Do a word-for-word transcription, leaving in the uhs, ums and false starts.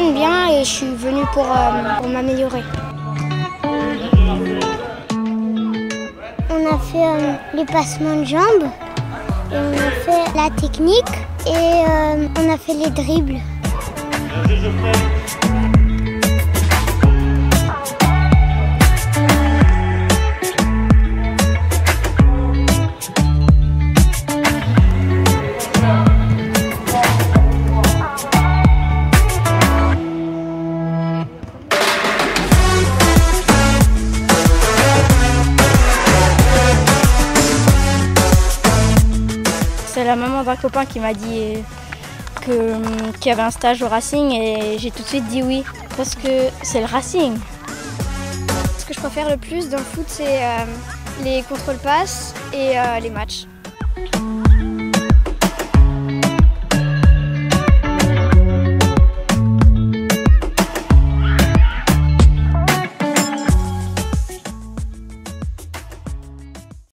m'entraîne bien et je suis venue pour, euh, pour m'améliorer. On a fait euh, les passements de jambes, et on a fait la technique et euh, on a fait les dribbles. C'est la maman d'un copain qui m'a dit que, qu'il y avait un stage au Racing et j'ai tout de suite dit oui, parce que c'est le Racing. Ce que je préfère le plus dans le foot, c'est euh, les contrôles passes et euh, les matchs.